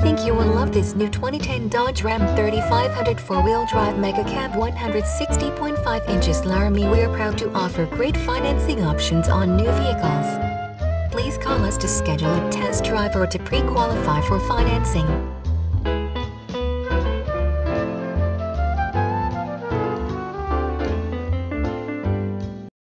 think you will love this new 2010 Dodge Ram 3500 4-wheel drive Mega Cab 160.5 inches Laramie. We are proud to offer great financing options on new vehicles. Please call us to schedule a test drive or to pre-qualify for financing.